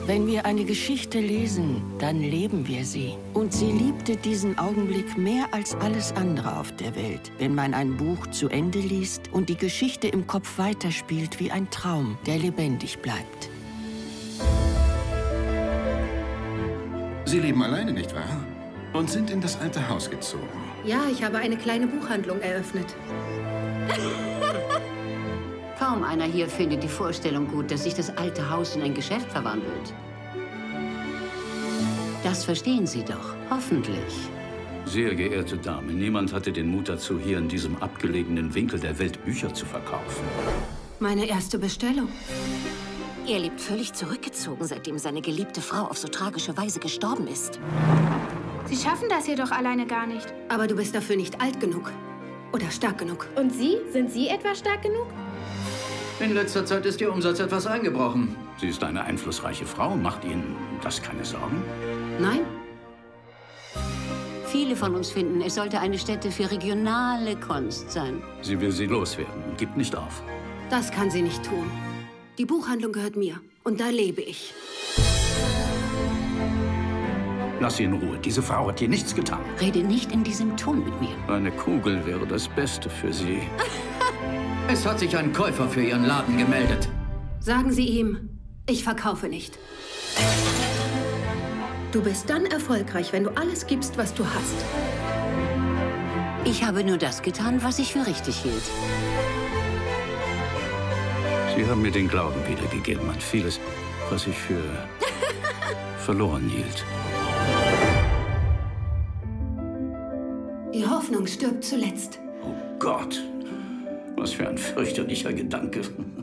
Wenn wir eine Geschichte lesen, dann leben wir sie. Und sie liebte diesen Augenblick mehr als alles andere auf der Welt, wenn man ein Buch zu Ende liest und die Geschichte im Kopf weiterspielt wie ein Traum, der lebendig bleibt. Sie leben alleine, nicht wahr? Und sind in das alte Haus gezogen. Ja, ich habe eine kleine Buchhandlung eröffnet. Kaum einer hier findet die Vorstellung gut, dass sich das alte Haus in ein Geschäft verwandelt. Das verstehen Sie doch, hoffentlich. Sehr geehrte Dame, niemand hatte den Mut dazu, hier in diesem abgelegenen Winkel der Welt Bücher zu verkaufen. Meine erste Bestellung. Er lebt völlig zurückgezogen, seitdem seine geliebte Frau auf so tragische Weise gestorben ist. Sie schaffen das hier doch alleine gar nicht. Aber du bist dafür nicht alt genug. Oder stark genug. Und Sie? Sind Sie etwa stark genug? In letzter Zeit ist Ihr Umsatz etwas eingebrochen. Sie ist eine einflussreiche Frau. Macht Ihnen das keine Sorgen? Nein? Viele von uns finden, es sollte eine Stätte für regionale Kunst sein. Sie will sie loswerden und gibt nicht auf. Das kann sie nicht tun. Die Buchhandlung gehört mir. Und da lebe ich. Lass sie in Ruhe. Diese Frau hat hier nichts getan. Rede nicht in diesem Ton mit mir. Eine Kugel wäre das Beste für sie. Es hat sich ein Käufer für Ihren Laden gemeldet. Sagen Sie ihm, ich verkaufe nicht. Du bist dann erfolgreich, wenn du alles gibst, was du hast. Ich habe nur das getan, was ich für richtig hielt. Sie haben mir den Glauben wiedergegeben an vieles, was ich für verloren hielt. Die Hoffnung stirbt zuletzt. Oh Gott, was für ein fürchterlicher Gedanke.